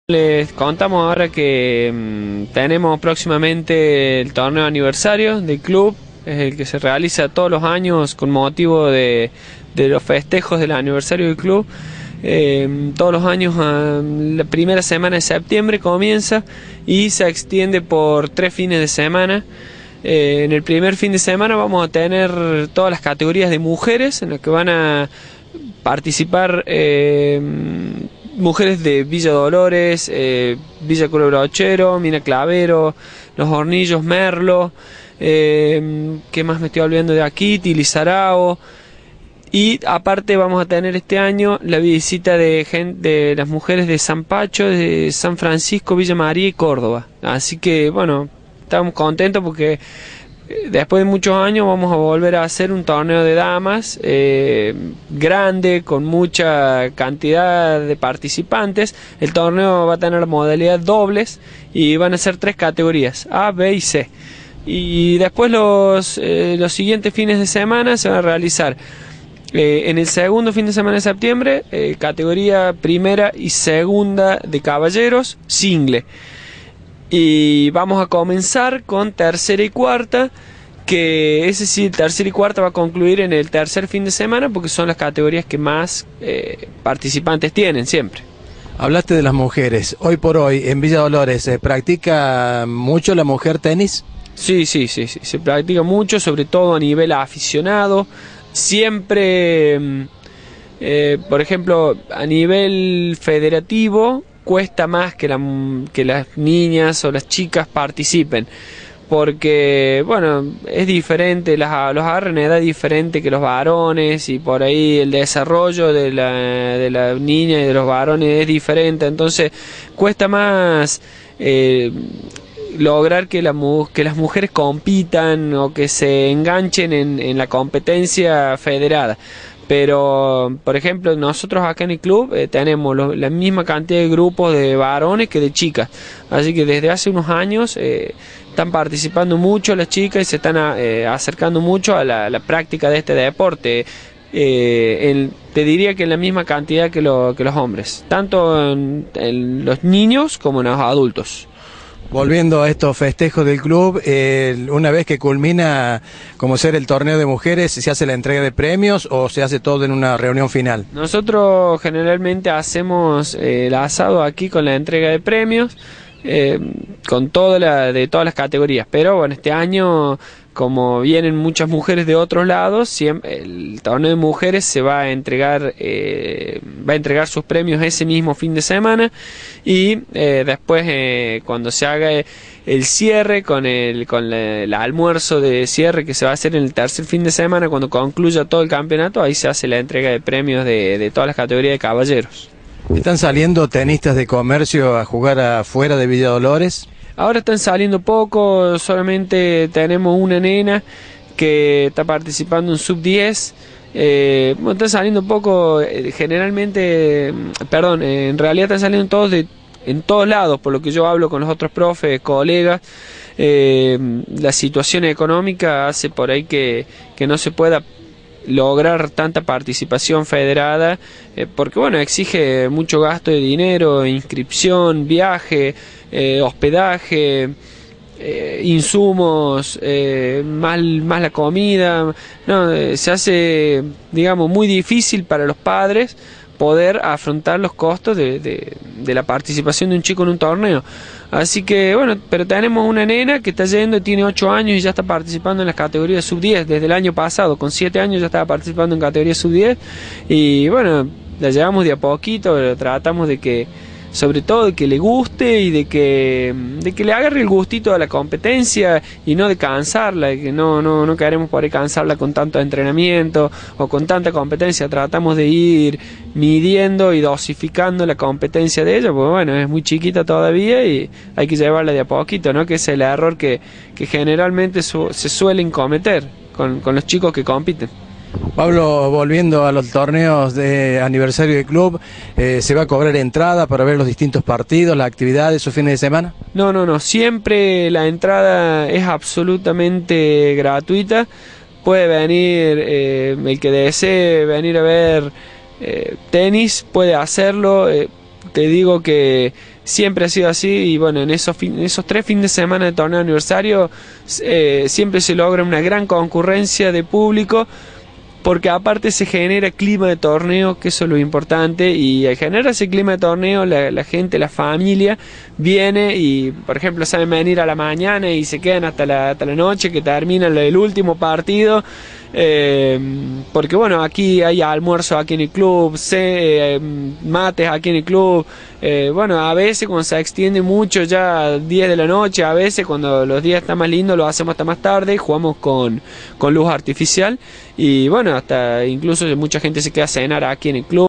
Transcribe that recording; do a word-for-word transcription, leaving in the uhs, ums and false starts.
Les contamos ahora que mmm, tenemos próximamente el torneo aniversario del club, es el que se realiza todos los años con motivo de, de los festejos del aniversario del club. Eh, todos los años, a la primera semana de septiembre comienza y se extiende por tres fines de semana. Eh, en el primer fin de semana vamos a tener todas las categorías de mujeres en las que van a participar eh, mujeres de Villa Dolores, eh, Villa Culebrochero, Mina Clavero, Los Hornillos, Merlo, eh, ¿qué más me estoy olvidando de aquí? Tilizarao. Y aparte vamos a tener este año la visita de, gente, de las mujeres de San Pacho, de San Francisco, Villa María y Córdoba. Así que bueno, estamos contentos porque después de muchos años vamos a volver a hacer un torneo de damas eh, grande, con mucha cantidad de participantes. El torneo va a tener modalidad dobles y van a ser tres categorías, A, B y C. Y después los, eh, los siguientes fines de semana se van a realizar eh, en el segundo fin de semana de septiembre, eh, categoría primera y segunda de caballeros, single. Y vamos a comenzar con tercera y cuarta, que ese sí, tercera y cuarta va a concluir en el tercer fin de semana porque son las categorías que más eh, participantes tienen siempre. Hablaste de las mujeres. Hoy por hoy en Villa Dolores, ¿se practica mucho la mujer tenis? Sí, sí, sí, sí, se practica mucho, sobre todo a nivel aficionado. Siempre, eh, por ejemplo, a nivel federativo cuesta más que, la, que las niñas o las chicas participen, porque bueno, es diferente, las, los agarran en edad diferente que los varones, y por ahí el desarrollo de la, de la niña y de los varones es diferente, entonces cuesta más eh, lograr que, la, que las mujeres compitan o que se enganchen en, en la competencia federada. Pero, por ejemplo, nosotros acá en el club eh, tenemos lo, la misma cantidad de grupos de varones que de chicas. Así que desde hace unos años eh, están participando mucho las chicas y se están eh, acercando mucho a la, la práctica de este deporte. Eh, el, te diría que en la misma cantidad que, lo, que los hombres, tanto en, en los niños como en los adultos. Volviendo a estos festejos del club, eh, una vez que culmina como ser el torneo de mujeres, ¿se hace la entrega de premios o se hace todo en una reunión final? Nosotros generalmente hacemos eh, el asado aquí con la entrega de premios, eh, con toda la, de todas las categorías, pero bueno, este año, como vienen muchas mujeres de otros lados, siempre, el torneo de mujeres se va a entregar, eh, va a entregar sus premios ese mismo fin de semana, y eh, después eh, cuando se haga el cierre con el con la, el almuerzo de cierre que se va a hacer en el tercer fin de semana, cuando concluya todo el campeonato, ahí se hace la entrega de premios de, de todas las categorías de caballeros. ¿Están saliendo tenistas de comercio a jugar afuera de Villa Dolores? Ahora están saliendo poco, solamente tenemos una nena que está participando en sub diez. Eh, bueno, están saliendo poco, eh, generalmente, perdón, eh, en realidad están saliendo todos de, en todos lados, por lo que yo hablo con los otros profes, colegas. Eh, la situación económica hace por ahí que, que no se pueda lograr tanta participación federada, eh, porque bueno, exige mucho gasto de dinero, inscripción, viaje, eh, hospedaje, eh, insumos, eh, más, más la comida, no, eh, se hace, digamos, muy difícil para los padres poder afrontar los costos de, de, de la participación de un chico en un torneo. Así que bueno, pero tenemos una nena que está yendo, tiene ocho años y ya está participando en las categorías sub diez desde el año pasado. Con siete años ya estaba participando en categorías sub diez y bueno, la llevamos de a poquito, pero tratamos de que, sobre todo, de que le guste y de que, de que le agarre el gustito a la competencia y no de cansarla, de que no, no, no queremos por ahí cansarla con tanto entrenamiento o con tanta competencia. Tratamos de ir midiendo y dosificando la competencia de ella, porque bueno, es muy chiquita todavía y hay que llevarla de a poquito, ¿no? Que es el error que, que generalmente su, se suelen cometer con, con los chicos que compiten. Pablo, volviendo a los torneos de aniversario del club, eh, ¿se va a cobrar entrada para ver los distintos partidos, las actividades o fines de semana? No, no, no, siempre la entrada es absolutamente gratuita. Puede venir, eh, el que desee venir a ver eh, tenis, puede hacerlo. Eh, te digo que siempre ha sido así y bueno, en esos, fin, en esos tres fines de semana de torneo aniversario eh, siempre se logra una gran concurrencia de público, porque aparte se genera clima de torneo, que eso es lo importante, y al generar ese clima de torneo, la, la gente, la familia, viene y, por ejemplo, saben venir a la mañana y se quedan hasta la, hasta la noche, que termina el último partido, eh, porque bueno, aquí hay almuerzo aquí en el club, se, eh, mates aquí en el club, eh, bueno, a veces cuando se extiende mucho ya diez de la noche, a veces cuando los días están más lindos lo hacemos hasta más tarde y jugamos con, con luz artificial, y bueno, hasta incluso mucha gente se queda a cenar aquí en el club.